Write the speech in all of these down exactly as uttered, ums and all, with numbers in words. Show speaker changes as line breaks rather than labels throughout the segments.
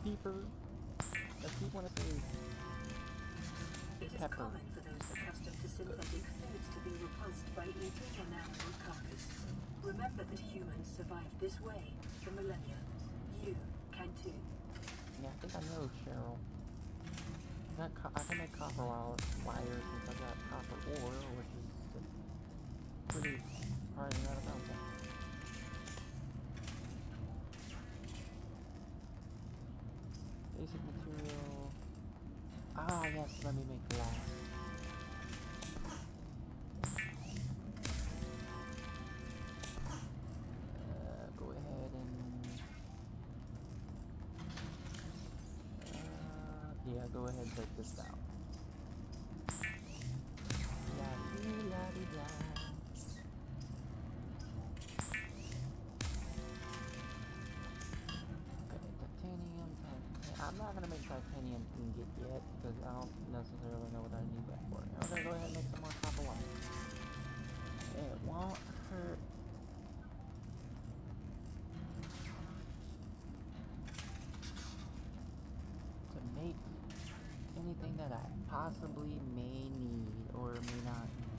Peeper. I keep want to say
It is
pepper.
common for those accustomed to synthetic foods to be repulsed by eating an animal carcass. Remember that humans survived this way for millennia. You can too.
Yeah, I think I know, Cheryl. I, got I can make copper wires since I got copper ore, which is pretty surprising that about that. Basic material. Ah, yes, let me make glass. Uh, go ahead and... Uh, yeah, go ahead and take this down. La-dee-la-dee-la. I'm not gonna make titanium ingot yet because I don't necessarily know what I need that for. I'm gonna go ahead and make some more copper wire. It won't hurt. To make anything that I possibly may need or may not need.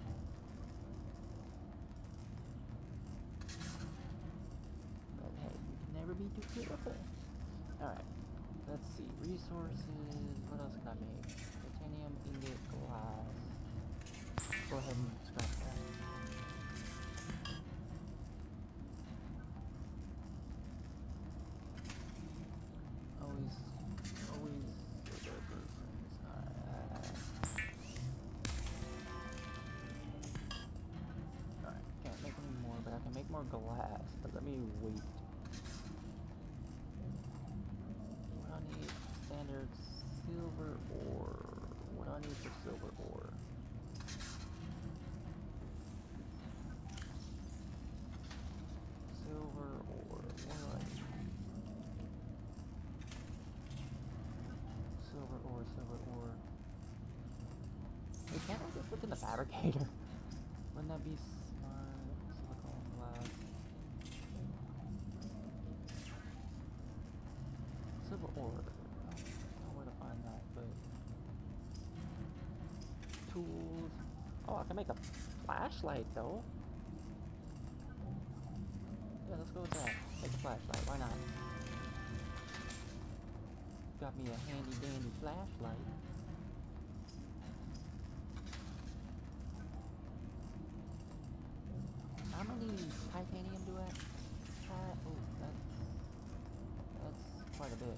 But hey, you can never be too careful. Alright. Let's see, resources, what else can I make? Titanium, ingot, glass. Go ahead and scrap that. Always, always there for friends. Alright. Alright, can't make any more, but I can make more glass. But let me wait. Standard silver ore. What do I need for silver ore? Silver ore. What do I need? Silver ore, silver ore. Hey, can't I just look in the fabricator? Wouldn't that be smart? Silicone glass. Silver ore. Find that, but tools. Oh, I can make a flashlight though. Yeah, let's go with that. Make a flashlight. Why not? Got me a handy dandy flashlight. How many titanium do I have? Oh, that's that's quite a bit.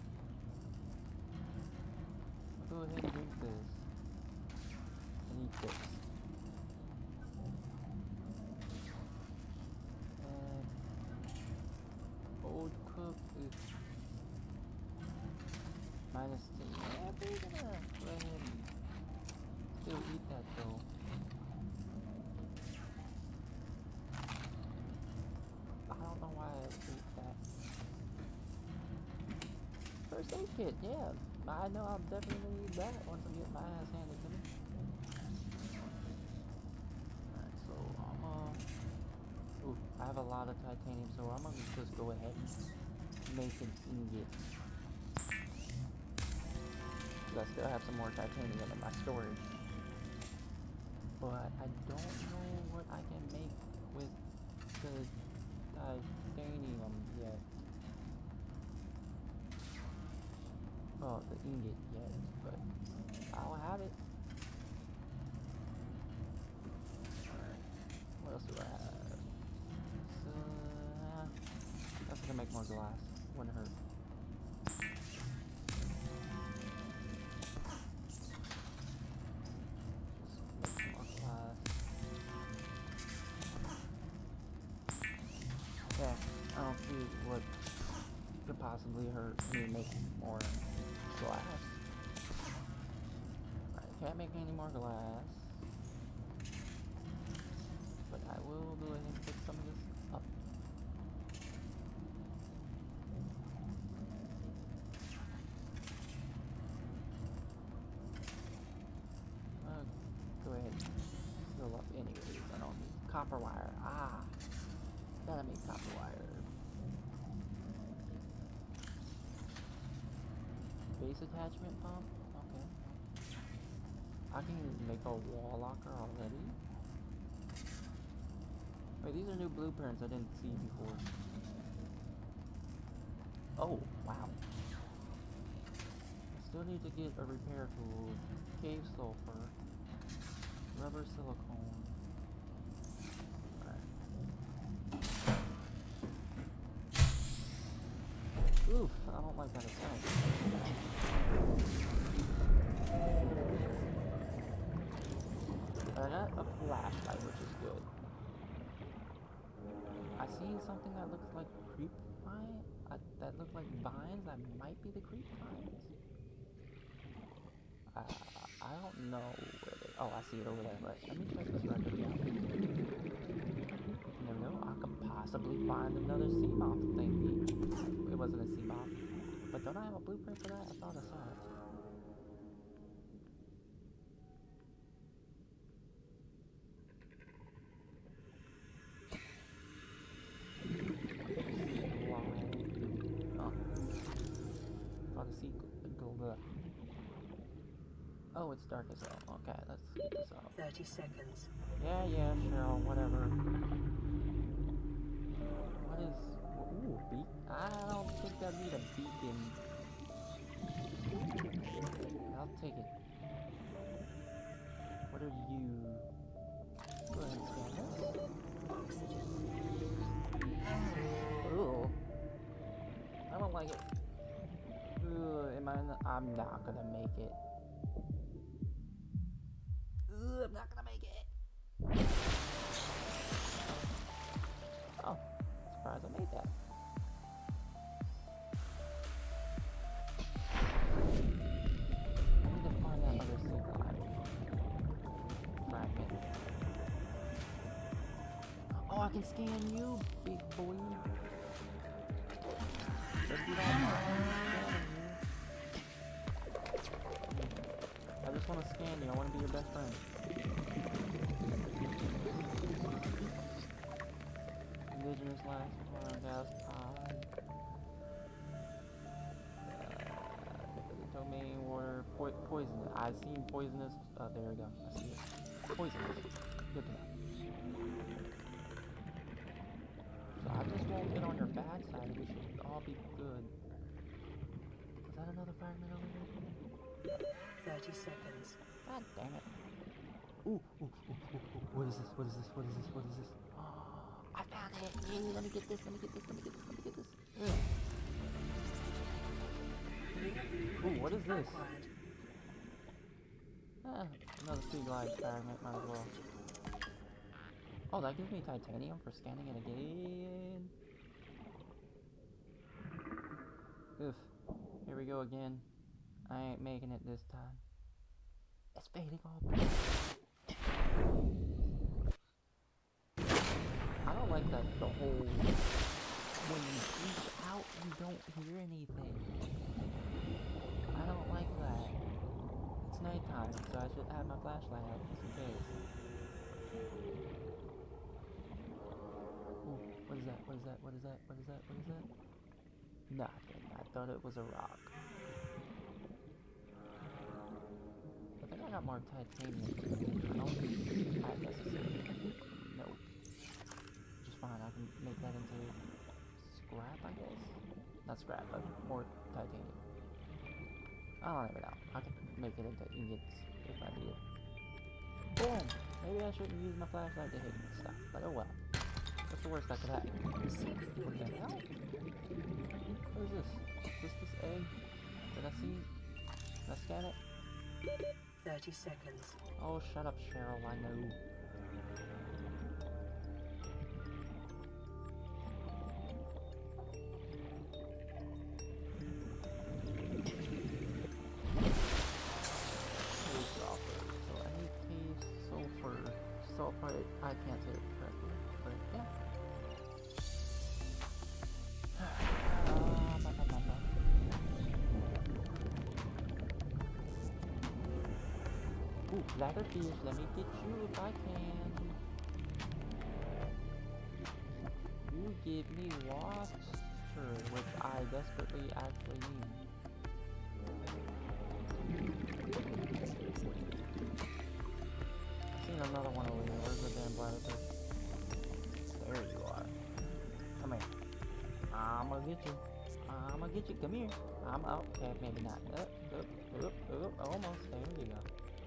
Go ahead and drink this. And eat this. And old cook is minus ten. Yeah, we're gonna go ahead and still eat that though. I don't know why I ate that. First aid kit, yeah. I know I'll definitely need that once I get my ass handed to me. Alright, so I'm uh... Ooh, I have a lot of titanium, so I'm gonna just go ahead and make an ingot. I still have some more titanium in my storage. But I don't know what I can make with the titanium yet. Oh, the ingot yet, but I'll have it. Alright, what else do I have? So, uh, I guess I can make more glass. Wouldn't hurt. Just make more glass. Yeah, I don't see what could possibly hurt me making more glass. Alright, can't make any more glass. But I will go ahead and pick some of this up. Uh, go ahead and fill up anyways. I don't need copper wire. Ah! Gotta make copper wire. Base attachment pump? Okay. I can make a wall locker already? Wait, these are new blueprints I didn't see before. Oh, wow. I still need to get a repair tool. Cave sulfur. Rubber silicone. Alright. Oof, I don't like that attack. I got a flashlight, which is good. I see something that looks like creep vine. I, that look like vines. That might be the creep vines. Uh, I don't know where they. Oh, I see it over there. Right. Let me check this record out. You never know. I could possibly find another sea moth thingy. It wasn't a sea moth, but don't I have a blueprint for that? I thought I saw it. Oh, it's dark as hell. Okay, let's get this out.
thirty seconds.
Yeah, yeah, Cheryl, whatever. What is... Ooh, beak? I don't think I need a beacon. I'll take it. What are you? Go ahead and scan this.
Oxygen.
Ooh. I don't like it. Ooh, am I not, I'm not gonna make it. Ooh, I'm not gonna make it. Oh, surprised I made that. I need to find that other sea glide fragment. Oh, I can scan you, big boy. Let's do that. I just want to scan you. I want to be your best friend. Indigenous life, gas pod. Uh, domain water, po poison. I've seen poisonous. Oh, there we go. I see it. Poisonous. Good to know. So I just won't get on your bad side. We should all be good. Is that another fragment over here?
thirty seconds.
God damn it. Ooh, ooh, ooh, ooh, ooh. What is this? What is this? What is this? What is this? Oh, I found it. Yay, let me get this. Let me get this. Let me get this. Let me get this. Ugh. Ooh, what is this? Ah, another sea glide fragment. Might as well. Oh, that gives me titanium for scanning it again. Oof. Here we go again. I ain't making it this time. It's fading all blue. I don't like that the whole... When you reach out, you don't hear anything. I don't like that. It's nighttime, so I should have my flashlight out just in case. Ooh, what is that? What is that? What is that? What is that? What is that? Nothing. I thought it was a rock. I think I got more titanium. I don't have necessary. Nope. Which is fine. I can make that into scrap, I guess? Not scrap, but more titanium. I don't even know. I can make it into ingots if I need it. Boom! Maybe I shouldn't use my flashlight to hit stuff, but oh well. What's the worst that could happen? What the hell? What is this? Is this this egg? Did I see? Did I scan it?
thirty seconds.
Oh, shut up, Cheryl. I know. So I need cave sulfur. Sulfur. I can't say it correctly, but yeah. Ooh, ladderfish, let me get you if I can. You give me water, which I desperately actually need. seen another one over here. Where's the damn platypus? There you are. Come here. I'm gonna get you. I'm gonna get you. Come here. I'm out. Okay, maybe not. Up, up, up, up. Almost. There you go.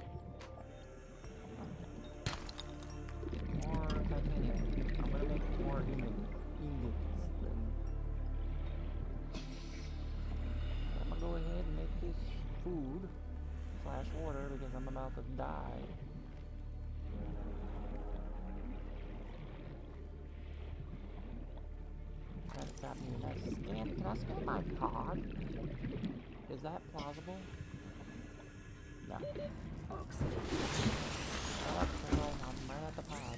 More titanium. I'm gonna make more ingots. Ingots. Then I'm gonna go ahead and make this food slash water because I'm about to die. Trying to stop me. Can I scan? Can I scan my pod? Is that plausible? No.
Oxygen.
Oh, well, I'm right at the pod.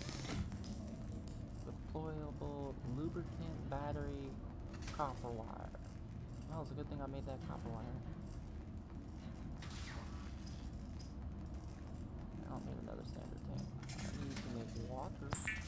Deployable lubricant battery copper wire. Well, it's a good thing I made that copper wire. I don't need another standard tank. I need to make water.